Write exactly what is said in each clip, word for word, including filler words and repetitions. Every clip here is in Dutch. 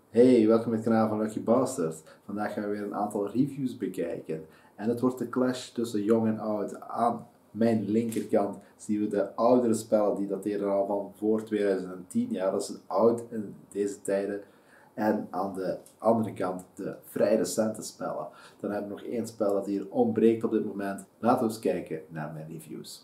Hey, welkom bij het kanaal van Lucky Bastard. Vandaag gaan we weer een aantal reviews bekijken. En het wordt de clash tussen jong en oud. Aan mijn linkerkant zien we de oudere spellen, die dateren al van voor twintig tien. Ja, dat is oud in deze tijden. En aan de andere kant de vrij recente spellen. Dan hebben we nog één spel dat hier ontbreekt op dit moment. Laten we eens kijken naar mijn reviews.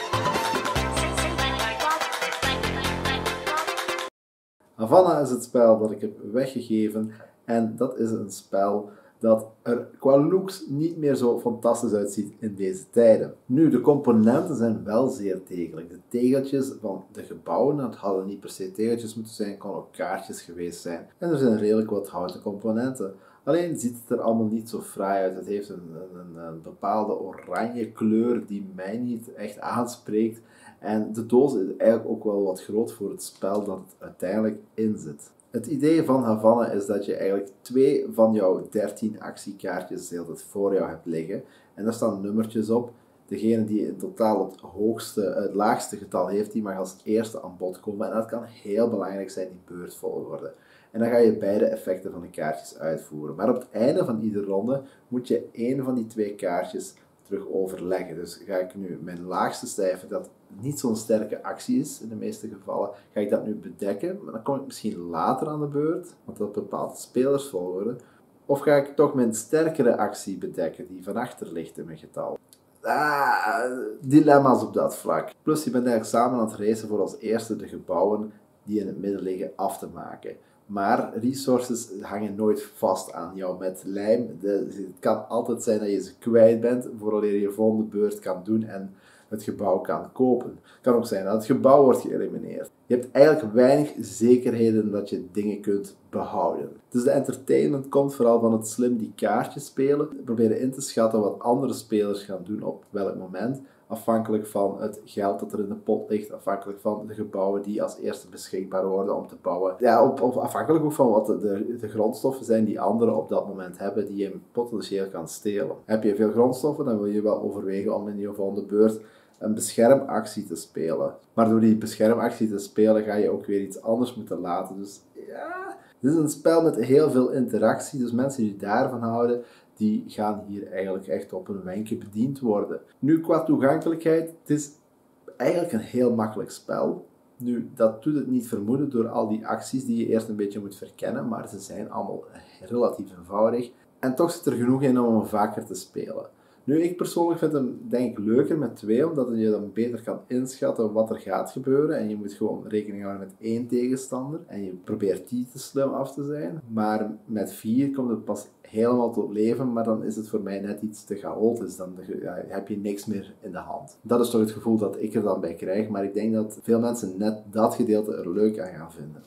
Havana is het spel dat ik heb weggegeven en dat is een spel dat er qua looks niet meer zo fantastisch uitziet in deze tijden. Nu, de componenten zijn wel zeer degelijk. De tegeltjes van de gebouwen, dat hadden niet per se tegeltjes moeten zijn, het kon ook kaartjes geweest zijn. En er zijn redelijk wat houten componenten. Alleen ziet het er allemaal niet zo fraai uit. Het heeft een, een, een bepaalde oranje kleur die mij niet echt aanspreekt. En de doos is eigenlijk ook wel wat groot voor het spel dat het uiteindelijk in zit. Het idee van Havana is dat je eigenlijk twee van jouw dertien actiekaartjes de hele tijd voor jou hebt liggen. En daar staan nummertjes op. Degene die in totaal het hoogste, het laagste getal heeft, die mag als eerste aan bod komen. En dat kan heel belangrijk zijn, die beurtvolgorde. En dan ga je beide effecten van de kaartjes uitvoeren. Maar op het einde van iedere ronde moet je één van die twee kaartjes terug overleggen. Dus ga ik nu mijn laagste cijfer, dat niet zo'n sterke actie is in de meeste gevallen, ga ik dat nu bedekken. Maar dan kom ik misschien later aan de beurt, want dat bepaalt de spelersvolgorde. Of ga ik toch mijn sterkere actie bedekken, die van achter ligt in mijn getal. Ah, dilemma's op dat vlak. Plus je bent eigenlijk samen aan het racen voor als eerste de gebouwen die in het midden liggen af te maken. Maar resources hangen nooit vast aan jou met lijm. De, het kan altijd zijn dat je ze kwijt bent voordat je je volgende beurt kan doen en het gebouw kan kopen. Het kan ook zijn dat het gebouw wordt geëlimineerd. Je hebt eigenlijk weinig zekerheden dat je dingen kunt behouden. Dus de entertainment komt vooral van het slim die kaartjes spelen. Proberen in te schatten wat andere spelers gaan doen op welk moment. Afhankelijk van het geld dat er in de pot ligt, afhankelijk van de gebouwen die als eerste beschikbaar worden om te bouwen. Ja, op, op, afhankelijk ook van wat de, de, de grondstoffen zijn die anderen op dat moment hebben, die je potentieel kan stelen. Heb je veel grondstoffen, dan wil je wel overwegen om in je volgende beurt een beschermactie te spelen. Maar door die beschermactie te spelen ga je ook weer iets anders moeten laten. Dus ja, dit is een spel met heel veel interactie, dus mensen die daarvan houden, die gaan hier eigenlijk echt op een wenkje bediend worden. Nu, qua toegankelijkheid, het is eigenlijk een heel makkelijk spel. Nu, dat doet het niet vermoeden door al die acties die je eerst een beetje moet verkennen, maar ze zijn allemaal relatief eenvoudig. En toch zit er genoeg in om hem vaker te spelen. Nu, ik persoonlijk vind hem denk ik leuker met twee, omdat je dan beter kan inschatten wat er gaat gebeuren. En je moet gewoon rekening houden met één tegenstander. En je probeert die te slim af te zijn. Maar met vier komt het pas helemaal tot leven, maar dan is het voor mij net iets te chaotisch. Dan ja, heb je niks meer in de hand. Dat is toch het gevoel dat ik er dan bij krijg. Maar ik denk dat veel mensen net dat gedeelte er leuk aan gaan vinden.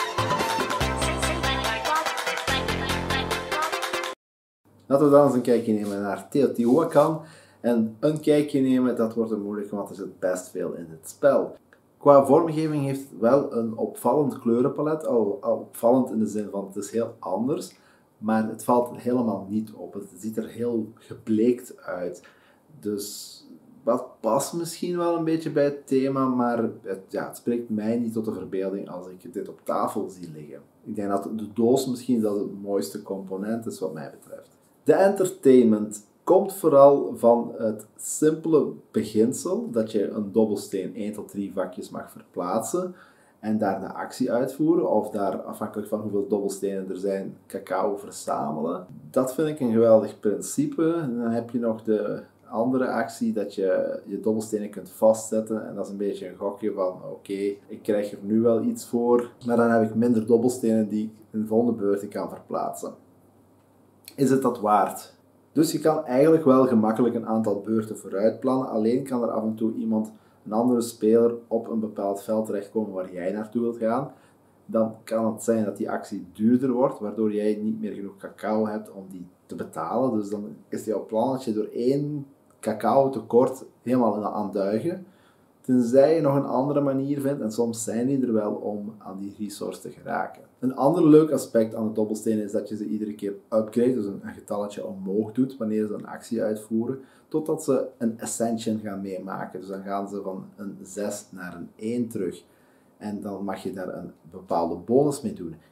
Laten we dan eens een kijkje nemen naar Teotihuacan. En een kijkje nemen, dat wordt een moeilijk, want er zit best veel in het spel. Qua vormgeving heeft het wel een opvallend kleurenpalet. Al, al opvallend in de zin van het is heel anders, maar het valt helemaal niet op. Het ziet er heel gebleekt uit. Dus dat past misschien wel een beetje bij het thema, maar het, ja, het spreekt mij niet tot de verbeelding als ik dit op tafel zie liggen. Ik denk dat de doos misschien dat het mooiste component is wat mij betreft. De entertainment komt vooral van het simpele beginsel dat je een dobbelsteen één tot drie vakjes mag verplaatsen en daar de actie uitvoeren of daar afhankelijk van hoeveel dobbelstenen er zijn cacao verzamelen. Dat vind ik een geweldig principe. En dan heb je nog de andere actie dat je je dobbelstenen kunt vastzetten en dat is een beetje een gokje van oké, okay, ik krijg er nu wel iets voor, maar dan heb ik minder dobbelstenen die ik in de volgende beurt kan verplaatsen. Is het dat waard? Dus je kan eigenlijk wel gemakkelijk een aantal beurten vooruit plannen, alleen kan er af en toe iemand, een andere speler, op een bepaald veld terechtkomen waar jij naartoe wilt gaan. Dan kan het zijn dat die actie duurder wordt, waardoor jij niet meer genoeg cacao hebt om die te betalen. Dus dan is jouw plan dat je door één cacao tekort helemaal aan het duigen. Tenzij je nog een andere manier vindt, en soms zijn die er wel om aan die resource te geraken. Een ander leuk aspect aan de dobbelstenen is dat je ze iedere keer upgrade, dus een, een getalletje omhoog doet wanneer ze een actie uitvoeren, totdat ze een ascension gaan meemaken. Dus dan gaan ze van een zes naar een één terug. En dan mag je daar een bepaalde bonus mee doen.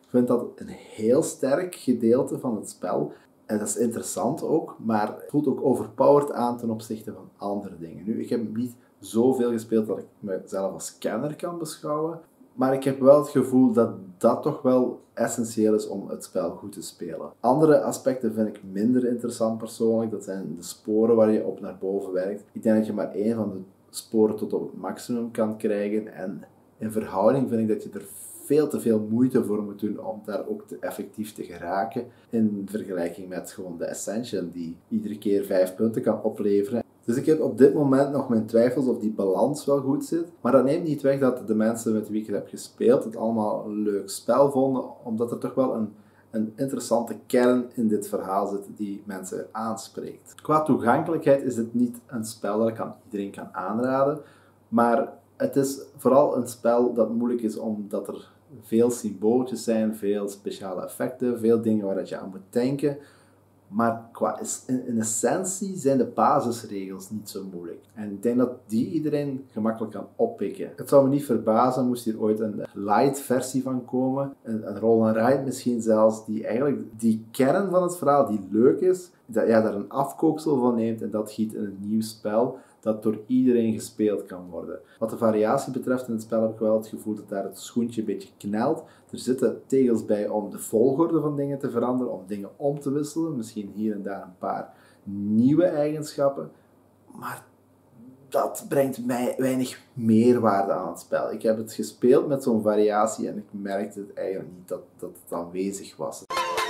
Ik vind dat een heel sterk gedeelte van het spel. En dat is interessant ook, maar het voelt ook overpowered aan ten opzichte van andere dingen. Nu, ik heb niet zoveel gespeeld dat ik mezelf als kenner kan beschouwen. Maar ik heb wel het gevoel dat dat toch wel essentieel is om het spel goed te spelen. Andere aspecten vind ik minder interessant persoonlijk. Dat zijn de sporen waar je op naar boven werkt. Ik denk dat je maar één van de sporen tot op het maximum kan krijgen. En in verhouding vind ik dat je er veel te veel moeite voor moet doen om daar ook te effectief te geraken. In vergelijking met gewoon de Ascension die iedere keer vijf punten kan opleveren. Dus ik heb op dit moment nog mijn twijfels of die balans wel goed zit. Maar dat neemt niet weg dat de mensen met wie ik het heb gespeeld het allemaal een leuk spel vonden. Omdat er toch wel een, een interessante kern in dit verhaal zit die mensen aanspreekt. Qua toegankelijkheid is het niet een spel dat ik aan iedereen kan aanraden. Maar het is vooral een spel dat moeilijk is omdat er veel symbooltjes zijn, veel speciale effecten, veel dingen waar je aan moet denken. Maar qua, in, in essentie zijn de basisregels niet zo moeilijk. En ik denk dat die iedereen gemakkelijk kan oppikken. Het zou me niet verbazen moest hier ooit een light versie van komen. Een, een roll and ride misschien zelfs, die eigenlijk die kern van het verhaal die leuk is, dat je daar een afkooksel van neemt en dat giet in een nieuw spel dat door iedereen gespeeld kan worden. Wat de variatie betreft in het spel heb ik wel het gevoel dat daar het schoentje een beetje knelt. Er zitten tegels bij om de volgorde van dingen te veranderen, om dingen om te wisselen. Misschien hier en daar een paar nieuwe eigenschappen. Maar dat brengt mij weinig meerwaarde aan het spel. Ik heb het gespeeld met zo'n variatie en ik merkte het eigenlijk niet dat, dat het aanwezig was.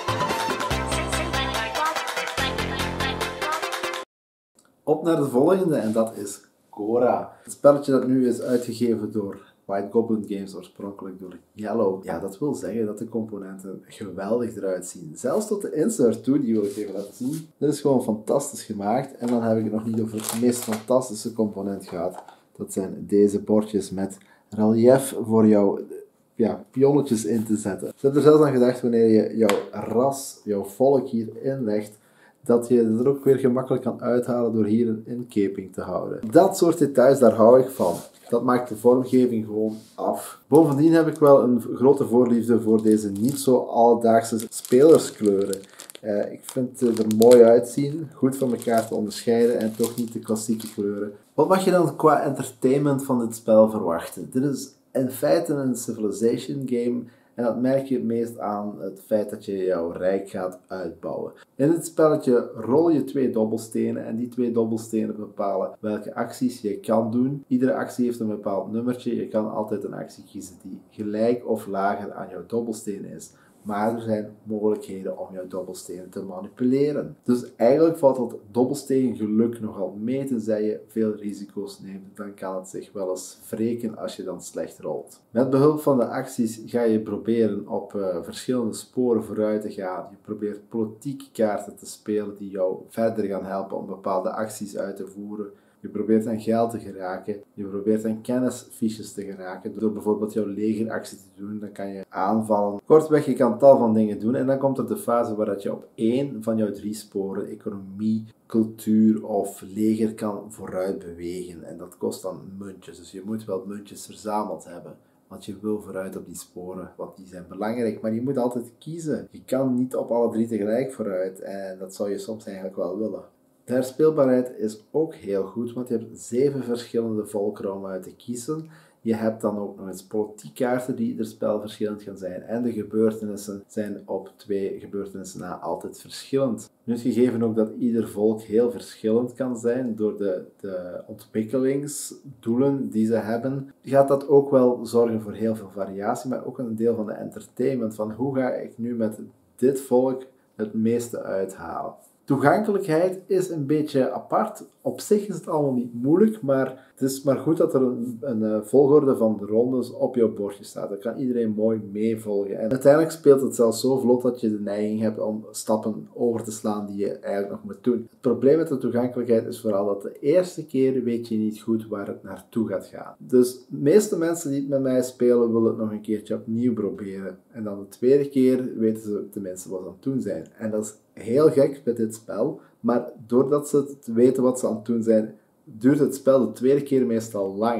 Op naar de volgende en dat is Cora. Het spelletje dat nu is uitgegeven door White Goblin Games, oorspronkelijk door Yellow. Ja, dat wil zeggen dat de componenten geweldig eruit zien. Zelfs tot de insert toe, die wil ik even laten zien. Dit is gewoon fantastisch gemaakt. En dan heb ik het nog niet over het meest fantastische component gehad. Dat zijn deze bordjes met relief voor jouw ja, pionnetjes in te zetten. Ik heb er zelfs aan gedacht wanneer je jouw ras, jouw volk hier inlegt, dat je het er ook weer gemakkelijk kan uithalen door hier een inkeping te houden. Dat soort details, daar hou ik van. Dat maakt de vormgeving gewoon af. Bovendien heb ik wel een grote voorliefde voor deze niet zo alledaagse spelerskleuren. Uh, ik vind het er mooi uitzien, goed van elkaar te onderscheiden en toch niet de klassieke kleuren. Wat mag je dan qua entertainment van dit spel verwachten? Dit is in feite een Civilization game. En dat merk je het meest aan het feit dat je jouw rijk gaat uitbouwen. In het spelletje rol je twee dobbelstenen en die twee dobbelstenen bepalen welke acties je kan doen. Iedere actie heeft een bepaald nummertje. Je kan altijd een actie kiezen die gelijk of lager aan jouw dobbelsteen is. Maar er zijn mogelijkheden om jouw dobbelstenen te manipuleren. Dus eigenlijk valt dat dobbelsteen geluk nogal mee, tenzij je veel risico's neemt. Dan kan het zich wel eens wreken als je dan slecht rolt. Met behulp van de acties ga je proberen op uh, verschillende sporen vooruit te gaan. Je probeert politieke kaarten te spelen die jou verder gaan helpen om bepaalde acties uit te voeren. Je probeert aan geld te geraken. Je probeert aan kennisfiches te geraken. Door bijvoorbeeld jouw legeractie te doen, dan kan je aanvallen. Kortweg, je kan tal van dingen doen. En dan komt er de fase waar dat je op één van jouw drie sporen, economie, cultuur of leger, kan vooruit bewegen. En dat kost dan muntjes. Dus je moet wel muntjes verzameld hebben. Want je wil vooruit op die sporen, want die zijn belangrijk. Maar je moet altijd kiezen. Je kan niet op alle drie tegelijk vooruit. En dat zou je soms eigenlijk wel willen. De herspeelbaarheid is ook heel goed, want je hebt zeven verschillende volkeren om uit te kiezen. Je hebt dan ook nog eens politiekkaarten die ieder spel verschillend gaan zijn. En de gebeurtenissen zijn op twee gebeurtenissen na altijd verschillend. Nu is gegeven ook dat ieder volk heel verschillend kan zijn door de, de ontwikkelingsdoelen die ze hebben. Gaat dat ook wel zorgen voor heel veel variatie, maar ook een deel van de entertainment. Van hoe ga ik nu met dit volk het meeste uithalen? Toegankelijkheid is een beetje apart. Op zich is het allemaal niet moeilijk, maar het is maar goed dat er een, een volgorde van de rondes op jouw bordje staat. Dan kan iedereen mooi meevolgen. En uiteindelijk speelt het zelfs zo vlot dat je de neiging hebt om stappen over te slaan die je eigenlijk nog moet doen. Het probleem met de toegankelijkheid is vooral dat de eerste keer weet je niet goed waar het naartoe gaat gaan. Dus de meeste mensen die het met mij spelen willen het nog een keertje opnieuw proberen. En dan de tweede keer weten ze tenminste wat ze aan het doen zijn. En dat is heel gek met dit spel, maar doordat ze het weten wat ze aan het doen zijn, duurt het spel de tweede keer meestal langer.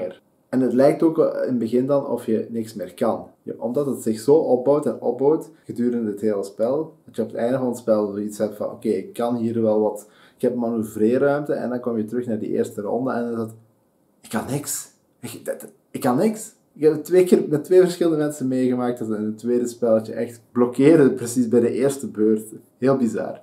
En het lijkt ook in het begin dan of je niks meer kan. Ja, omdat het zich zo opbouwt en opbouwt gedurende het hele spel, dat je op het einde van het spel zoiets hebt van oké, okay, ik kan hier wel wat, ik heb manoeuvreerruimte en dan kom je terug naar die eerste ronde en dan is dat, ik kan niks. Ik, dat, ik kan niks. Ik heb het twee keer met twee verschillende mensen meegemaakt dat in het tweede spelletje echt blokkeerde precies bij de eerste beurt. Heel bizar.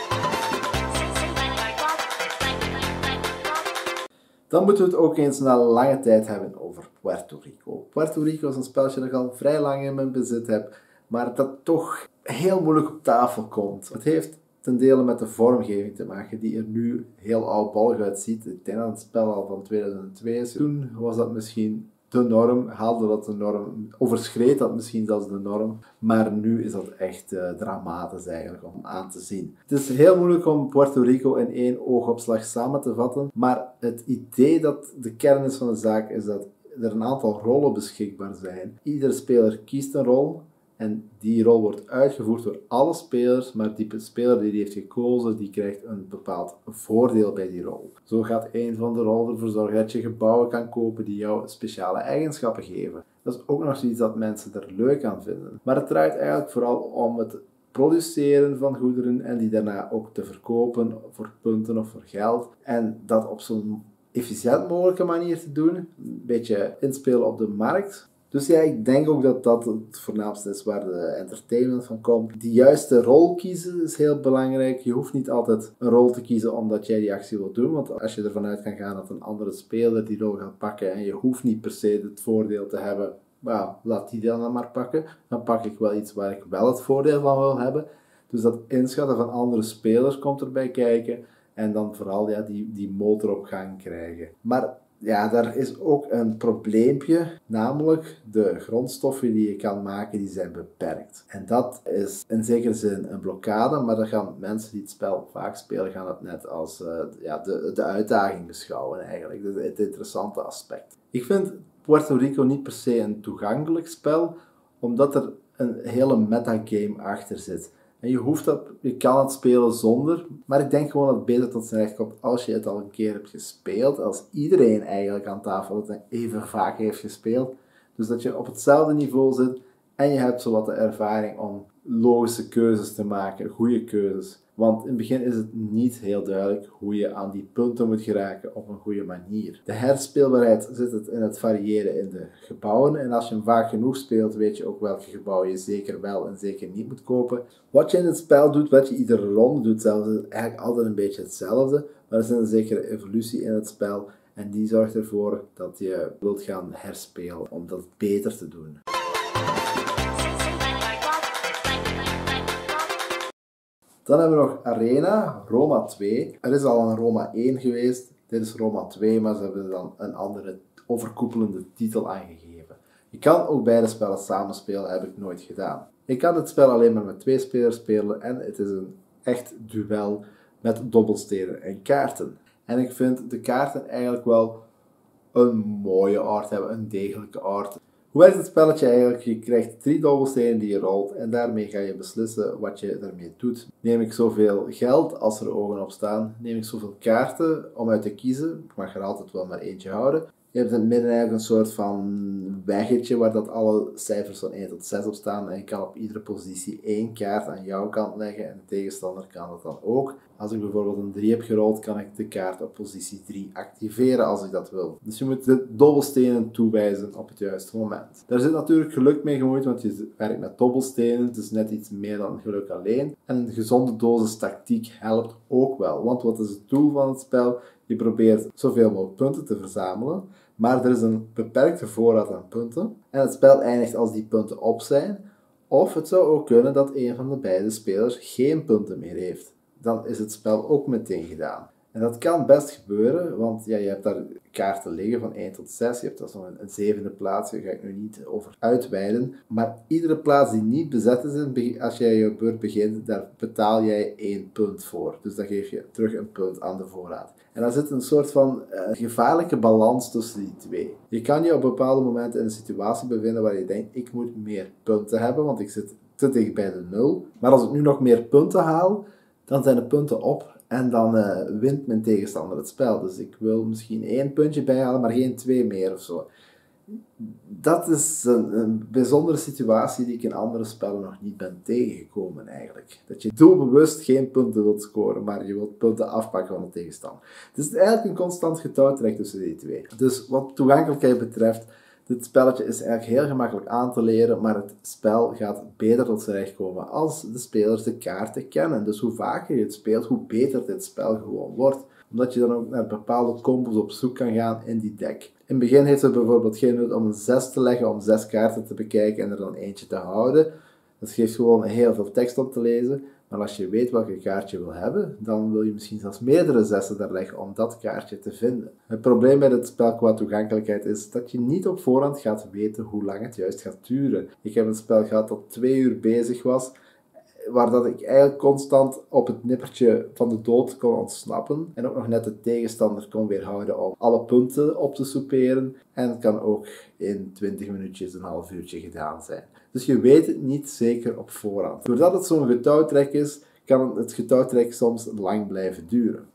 Dan moeten we het ook eens na lange tijd hebben over Puerto Rico. Puerto Rico is een spelletje dat ik al vrij lang in mijn bezit heb, maar dat toch heel moeilijk op tafel komt. Het heeft ten dele met de vormgeving te maken, die er nu heel oudbollig uitziet. Ik denk dat het spel al van tweeduizend twee is. Toen was dat misschien de norm, haalde dat de norm, overschreed dat misschien zelfs de norm, maar nu is dat echt uh, dramatisch eigenlijk om aan te zien. Het is heel moeilijk om Puerto Rico in één oogopslag samen te vatten, maar het idee dat de kern is van de zaak is dat er een aantal rollen beschikbaar zijn. Iedere speler kiest een rol en die rol wordt uitgevoerd door alle spelers, maar die speler die die heeft gekozen, die krijgt een bepaald voordeel bij die rol. Zo gaat een van de rollen ervoor zorgen dat je gebouwen kan kopen die jou speciale eigenschappen geven. Dat is ook nog zoiets dat mensen er leuk aan vinden. Maar het draait eigenlijk vooral om het produceren van goederen en die daarna ook te verkopen voor punten of voor geld. En dat op zo'n efficiënt mogelijke manier te doen. Een beetje inspelen op de markt. Dus ja, ik denk ook dat dat het voornaamste is waar de entertainment van komt. Die juiste rol kiezen is heel belangrijk. Je hoeft niet altijd een rol te kiezen omdat jij die actie wilt doen. Want als je ervan uit kan gaan dat een andere speler die rol gaat pakken en je hoeft niet per se het voordeel te hebben, nou, laat die dan maar pakken. Dan pak ik wel iets waar ik wel het voordeel van wil hebben. Dus dat inschatten van andere spelers komt erbij kijken. En dan vooral ja, die, die motor op gang krijgen. Maar ja, daar is ook een probleempje, namelijk de grondstoffen die je kan maken, die zijn beperkt. En dat is in zekere zin een blokkade, maar dan gaan mensen die het spel vaak spelen, gaan het net als uh, ja, de, de uitdaging beschouwen eigenlijk, het, het interessante aspect. Ik vind Puerto Rico niet per se een toegankelijk spel, omdat er een hele metagame achter zit. En je, hoeft dat, je kan het spelen zonder, maar ik denk gewoon dat het beter tot zijn recht komt als je het al een keer hebt gespeeld. Als iedereen eigenlijk aan tafel het even vaak heeft gespeeld. Dus dat je op hetzelfde niveau zit en je hebt zowat de ervaring om logische keuzes te maken, goede keuzes. Want in het begin is het niet heel duidelijk hoe je aan die punten moet geraken op een goede manier. De herspeelbaarheid zit het in het variëren in de gebouwen. En als je hem vaak genoeg speelt, weet je ook welke gebouwen je zeker wel en zeker niet moet kopen. Wat je in het spel doet, wat je iedere ronde doet zelfs, is eigenlijk altijd een beetje hetzelfde. Maar er zit een zekere evolutie in het spel. En die zorgt ervoor dat je wilt gaan herspelen om dat beter te doen. Dan hebben we nog Arena, Roma twee. Er is al een Roma één geweest, dit is Roma twee, maar ze hebben er dan een andere overkoepelende titel aangegeven. Je kan ook beide spellen samenspelen, heb ik nooit gedaan. Ik kan het spel alleen maar met twee spelers spelen en het is een echt duel met dobbelstenen en kaarten. En ik vind de kaarten eigenlijk wel een mooie art hebben, een degelijke art. Hoe werkt het spelletje eigenlijk? Je krijgt drie dobbelstenen die je rolt en daarmee ga je beslissen wat je daarmee doet. Neem ik zoveel geld als er ogen op staan? Neem ik zoveel kaarten om uit te kiezen? Ik mag er altijd wel maar eentje houden. Je hebt in het midden eigenlijk een soort van weggetje waar dat alle cijfers van één tot zes op staan. En je kan op iedere positie één kaart aan jouw kant leggen en de tegenstander kan dat dan ook. Als ik bijvoorbeeld een drie heb gerold, kan ik de kaart op positie drie activeren als ik dat wil. Dus je moet de dobbelstenen toewijzen op het juiste moment. Daar zit natuurlijk geluk mee gemoeid, want je werkt met dobbelstenen. Het is net iets meer dan geluk alleen. En een gezonde dosis tactiek helpt ook wel. Want wat is het doel van het spel? Je probeert zoveel mogelijk punten te verzamelen. Maar er is een beperkte voorraad aan punten. En het spel eindigt als die punten op zijn. Of het zou ook kunnen dat een van de beide spelers geen punten meer heeft. Dan is het spel ook meteen gedaan. En dat kan best gebeuren, want ja, je hebt daar kaarten liggen van één tot zes. Je hebt dat nog een, een zevende plaats, daar ga ik nu niet over uitweiden. Maar iedere plaats die niet bezet is, als jij je beurt begint, daar betaal jij één punt voor. Dus dan geef je terug een punt aan de voorraad. En dan zit een soort van uh, gevaarlijke balans tussen die twee. Je kan je op bepaalde momenten in een situatie bevinden waar je denkt, ik moet meer punten hebben, want ik zit te dicht bij de nul. Maar als ik nu nog meer punten haal, dan zijn de punten op en dan uh, wint mijn tegenstander het spel. Dus ik wil misschien één puntje bijhalen, maar geen twee meer of zo. Dat is een, een bijzondere situatie die ik in andere spellen nog niet ben tegengekomen eigenlijk. Dat je doelbewust geen punten wilt scoren, maar je wilt punten afpakken van de tegenstander. Het is eigenlijk een constant getouwtrek tussen die twee. Dus wat toegankelijkheid betreft, dit spelletje is eigenlijk heel gemakkelijk aan te leren, maar het spel gaat beter tot zijn recht komen als de spelers de kaarten kennen. Dus hoe vaker je het speelt, hoe beter dit spel gewoon wordt. Omdat je dan ook naar bepaalde combos op zoek kan gaan in die deck. In het begin heeft het bijvoorbeeld geen nut om een zes te leggen, om zes kaarten te bekijken en er dan eentje te houden. Dat geeft gewoon heel veel tekst om te lezen. Maar als je weet welke kaart je wil hebben, dan wil je misschien zelfs meerdere zessen daar leggen om dat kaartje te vinden. Het probleem bij dit spel qua toegankelijkheid is dat je niet op voorhand gaat weten hoe lang het juist gaat duren. Ik heb een spel gehad dat twee uur bezig was, waar dat ik eigenlijk constant op het nippertje van de dood kon ontsnappen. En ook nog net de tegenstander kon weerhouden om alle punten op te soeperen. En het kan ook in twintig minuutjes, een half uurtje gedaan zijn. Dus je weet het niet zeker op voorhand. Doordat het zo'n getouwtrek is, kan het getouwtrek soms lang blijven duren.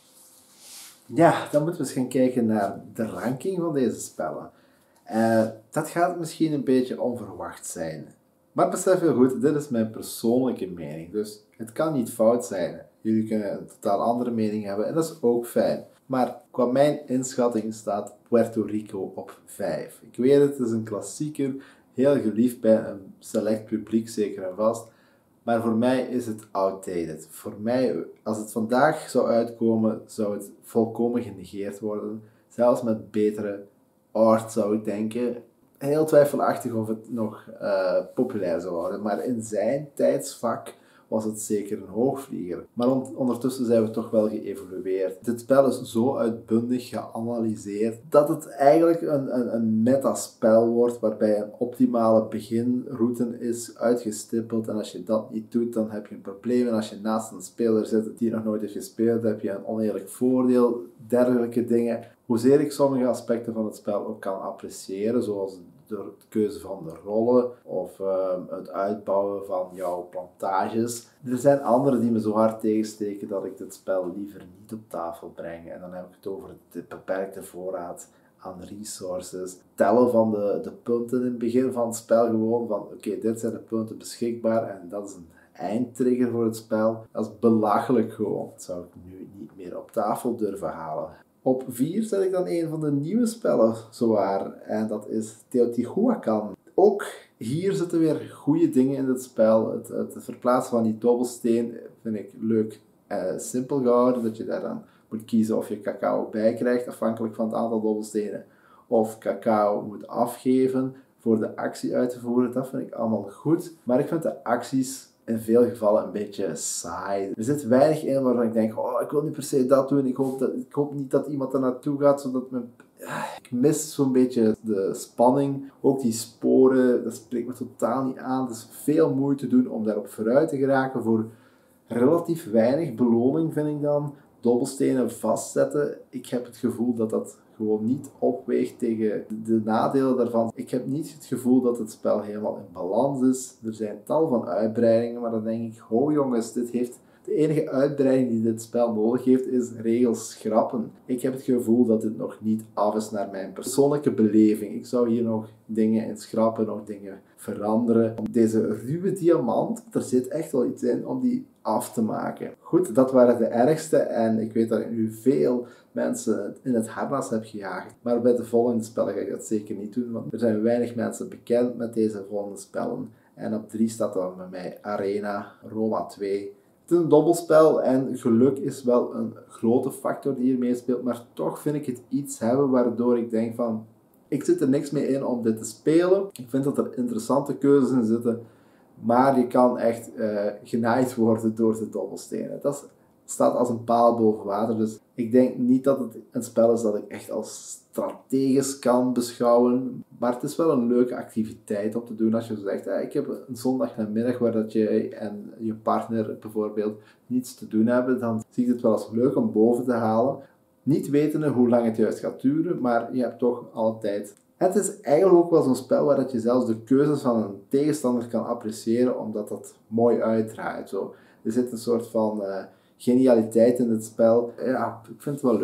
Ja, dan moeten we eens gaan kijken naar de ranking van deze spellen. Uh, dat gaat misschien een beetje onverwacht zijn. Maar besef heel goed, dit is mijn persoonlijke mening, dus het kan niet fout zijn. Jullie kunnen een totaal andere mening hebben en dat is ook fijn. Maar qua mijn inschatting staat Puerto Rico op vijf. Ik weet het, het is een klassieker, heel geliefd bij een select publiek, zeker en vast. Maar voor mij is het outdated. Voor mij, als het vandaag zou uitkomen, zou het volkomen genegeerd worden. Zelfs met betere art zou ik denken. Heel twijfelachtig of het nog uh, populair zou worden. Maar in zijn tijdsvak was het zeker een hoogvlieger. Maar on ondertussen zijn we toch wel geëvolueerd. Dit spel is zo uitbundig geanalyseerd dat het eigenlijk een, een, een metaspel wordt waarbij een optimale beginroute is uitgestippeld. En als je dat niet doet, dan heb je een probleem. En als je naast een speler zit die nog nooit heeft gespeeld, heb je een oneerlijk voordeel. Dergelijke dingen. Hoezeer ik sommige aspecten van het spel ook kan appreciëren, zoals de keuze van de rollen of uh, het uitbouwen van jouw plantages. Er zijn andere die me zo hard tegensteken dat ik dit spel liever niet op tafel breng. En dan heb ik het over de beperkte voorraad aan resources. Tellen van de, de punten in het begin van het spel gewoon van oké, okay, dit zijn de punten beschikbaar en dat is een eindtrigger voor het spel. Dat is belachelijk gewoon. Dat zou ik nu niet meer op tafel durven halen. Op vier zet ik dan een van de nieuwe spellen, zowaar, en dat is Teotihuacan. Ook hier zitten weer goede dingen in het spel. Het, het verplaatsen van die dobbelsteen vind ik leuk en simpel gehouden, dat je daar dan moet kiezen of je cacao bij krijgt, afhankelijk van het aantal dobbelstenen, of cacao moet afgeven voor de actie uit te voeren. Dat vind ik allemaal goed, maar ik vind de acties in veel gevallen een beetje saai. Er zit weinig in waarvan ik denk, oh, ik wil niet per se dat doen. Ik hoop, dat, ik hoop niet dat iemand er naartoe gaat, zodat mijn... Ik mis zo'n beetje de spanning. Ook die sporen, dat spreekt me totaal niet aan. Het is veel moeite doen om daarop vooruit te geraken voor relatief weinig beloning, vind ik dan. Dobbelstenen vastzetten. Ik heb het gevoel dat dat gewoon niet opweegt tegen de nadelen daarvan. Ik heb niet het gevoel dat het spel helemaal in balans is. Er zijn tal van uitbreidingen, maar dan denk ik, ho jongens, dit heeft... De enige uitbreiding die dit spel nodig heeft, is regels schrappen. Ik heb het gevoel dat dit nog niet af is naar mijn persoonlijke beleving. Ik zou hier nog dingen in schrappen, nog dingen veranderen. Om deze ruwe diamant, er zit echt wel iets in, om die af te maken. Goed, dat waren de ergste en ik weet dat ik nu veel mensen in het harnas heb gejaagd. Maar bij de volgende spellen ga ik dat zeker niet doen, want er zijn weinig mensen bekend met deze volgende spellen. En op drie staat dan bij mij Arena, Roma twee. Het is een dobbelspel en geluk is wel een grote factor die hier meespeelt, maar toch vind ik het iets hebben waardoor ik denk van, ik zit er niks mee in om dit te spelen. Ik vind dat er interessante keuzes in zitten, maar je kan echt uh, genaaid worden door de dobbelstenen. Dat is, staat als een paal boven water, dus ik denk niet dat het een spel is dat ik echt als strategisch kan beschouwen, maar het is wel een leuke activiteit om te doen als je zegt, eh, ik heb een zondagnamiddag waar dat je en je partner bijvoorbeeld niets te doen hebben, dan zie ik het wel als leuk om boven te halen. Niet wetende hoe lang het juist gaat duren, maar je hebt toch altijd... Het is eigenlijk ook wel zo'n spel waar dat je zelfs de keuzes van een tegenstander kan appreciëren, omdat dat mooi uitdraait. Zo. Er zit een soort van uh, genialiteit in het spel. Ja, ik vind het wel leuk.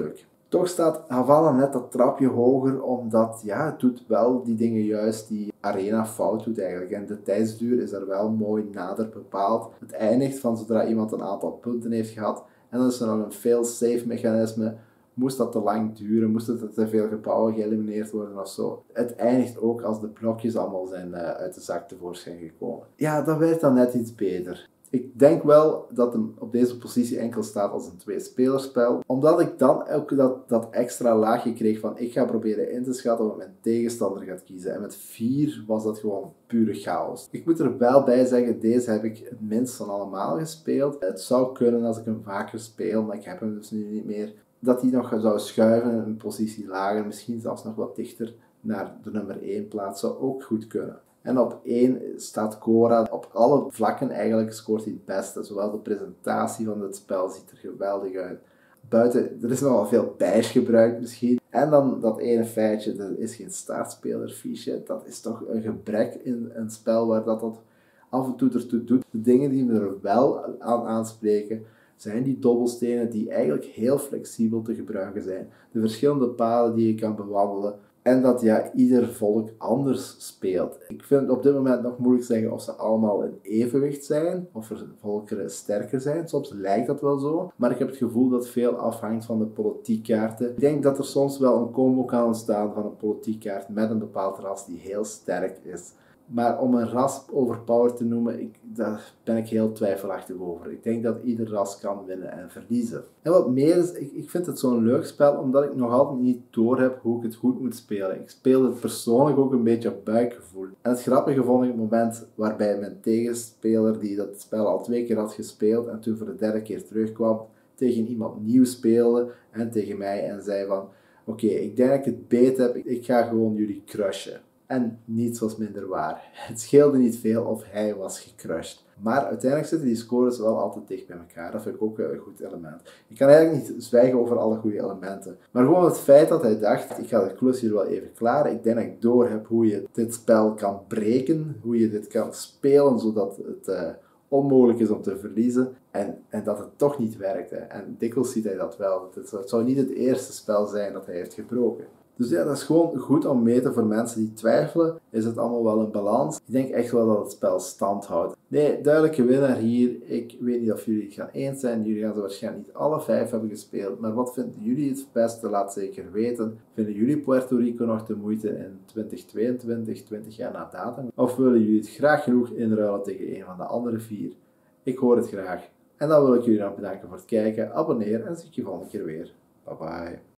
Toch staat Havana net dat trapje hoger, omdat ja, het doet wel die dingen juist die Arena fout doet eigenlijk. En de tijdsduur is er wel mooi nader bepaald. Het eindigt van zodra iemand een aantal punten heeft gehad. En dan is er nog een fail-safe mechanisme. Moest dat te lang duren, moesten er te veel gebouwen geëlimineerd worden of zo. Het eindigt ook als de blokjes allemaal zijn uh, uit de zak tevoorschijn gekomen. Ja, dat werd dan net iets beter. Ik denk wel dat hem op deze positie enkel staat als een twee-spelerspel. Omdat ik dan ook dat, dat extra laagje kreeg van ik ga proberen in te schatten wat mijn tegenstander gaat kiezen. En met vier was dat gewoon pure chaos. Ik moet er wel bij zeggen, deze heb ik het minst van allemaal gespeeld. Het zou kunnen als ik hem vaker speel, maar ik heb hem dus nu niet meer. Dat hij nog zou schuiven in een positie lager, misschien zelfs nog wat dichter naar de nummer één plaats, zou ook goed kunnen. En op één staat Cora. Op alle vlakken eigenlijk scoort hij het beste. Zowel de presentatie van het spel ziet er geweldig uit. Buiten, er is nogal veel beige gebruikt misschien. En dan dat ene feitje, er is geen startspelerfiche. Dat is toch een gebrek in een spel waar dat, dat af en toe ertoe doet. De dingen die me er wel aan aanspreken, zijn die dobbelstenen die eigenlijk heel flexibel te gebruiken zijn. De verschillende paden die je kan bewandelen. En dat ja, ieder volk anders speelt. Ik vind het op dit moment nog moeilijk zeggen of ze allemaal in evenwicht zijn. Of er volkeren sterker zijn. Soms lijkt dat wel zo. Maar ik heb het gevoel dat veel afhangt van de politiekkaarten. Ik denk dat er soms wel een combo kan ontstaan van een politiekkaart met een bepaald ras die heel sterk is. Maar om een ras overpowered te noemen, ik, daar ben ik heel twijfelachtig over. Ik denk dat ieder ras kan winnen en verliezen. En wat meer is, ik, ik vind het zo'n leuk spel, omdat ik nog altijd niet doorheb hoe ik het goed moet spelen. Ik speel het persoonlijk ook een beetje op buikgevoel. En het grappige vond ik het moment waarbij mijn tegenspeler, die dat spel al twee keer had gespeeld en toen voor de derde keer terugkwam, tegen iemand nieuw speelde en tegen mij en zei van, oké, okay, ik denk dat ik het beet heb, ik ga gewoon jullie crushen. En niets was minder waar. Het scheelde niet veel of hij was gecrushed. Maar uiteindelijk zitten die scores wel altijd dicht bij elkaar. Dat vind ik ook een goed element. Ik kan eigenlijk niet zwijgen over alle goede elementen. Maar gewoon het feit dat hij dacht, ik ga de klus hier wel even klaren. Ik denk dat ik door heb hoe je dit spel kan breken. Hoe je dit kan spelen zodat het uh, onmogelijk is om te verliezen. En, en dat het toch niet werkte. En dikwijls ziet hij dat wel. Het zou niet het eerste spel zijn dat hij heeft gebroken. Dus ja, dat is gewoon goed om meten voor mensen die twijfelen. Is het allemaal wel een balans? Ik denk echt wel dat het spel stand houdt. Nee, duidelijke winnaar hier. Ik weet niet of jullie het gaan eens zijn. Jullie gaan ze waarschijnlijk niet alle vijf hebben gespeeld. Maar wat vinden jullie het beste? Laat zeker weten. Vinden jullie Puerto Rico nog de moeite in twintig tweeëntwintig, twintig jaar na datum? Of willen jullie het graag genoeg inruilen tegen een van de andere vier? Ik hoor het graag. En dan wil ik jullie nog bedanken voor het kijken. Abonneer en zie ik je volgende keer weer. Bye bye.